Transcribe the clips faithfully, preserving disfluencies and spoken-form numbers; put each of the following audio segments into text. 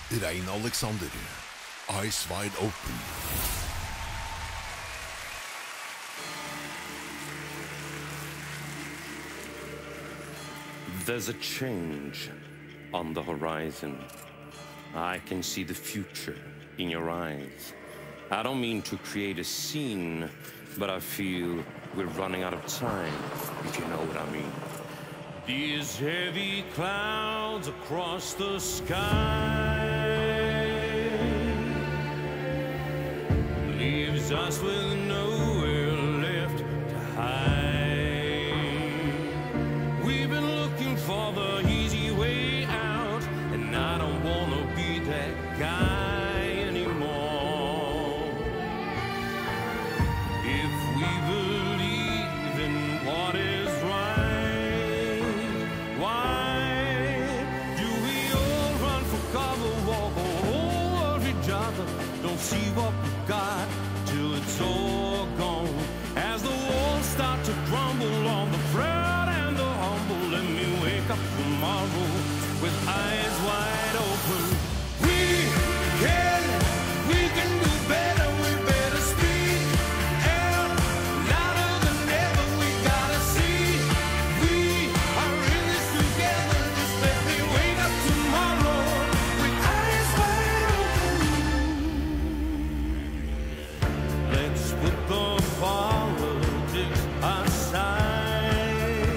Rein Alexander, Eyes Wide Open. There's a change on the horizon. I can see the future in your eyes. I don't mean to create a scene, but I feel we're running out of time, if you know what I mean. These heavy clouds across the sky leaves us with nowhere left to hide. We've been looking for the easy way out, and I don't wanna be that guy anymore. If we believe in what is right, why do we all run for cover, walk all over each other, don't see what we got till it's all gone? As the walls start to crumble on the proud and the humble, let me wake up tomorrow with eyes wide open. We can, we can do better, we better speak out louder than ever, we gotta see. We are in this together, just let me wake up tomorrow with eyes wide open. Let's put the politics aside.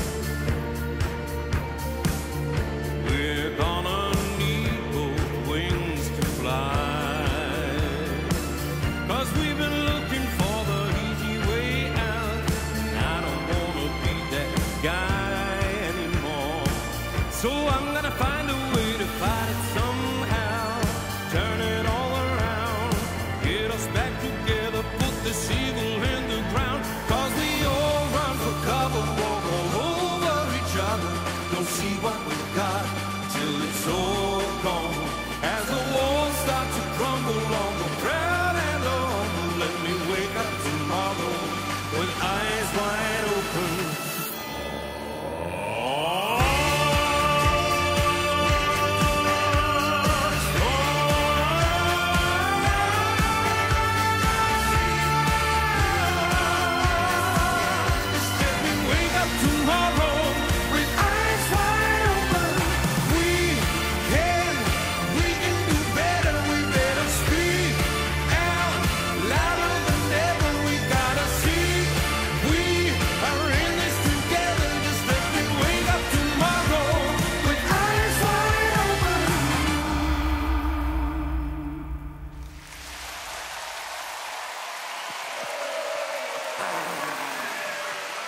We're gonna need both wings to fly. Cause we've been looking for the easy way out, and I don't wanna be that guy anymore. So I'm gonna find a way to fight it somehow, turn it all around, get us back together, put this evil in the ground. Cause we all run for cover, walk all over each other, don't see what we've got till it's all gone. As the walls start to crumble on the proud and the humble, let me wake up tomorrow with eyes wide open. Just let me wake up tomorrow with eyes wide open. We can, we can do better, we better speak out louder than ever, we gotta see. We are in this together, just let me wake up tomorrow with eyes wide open.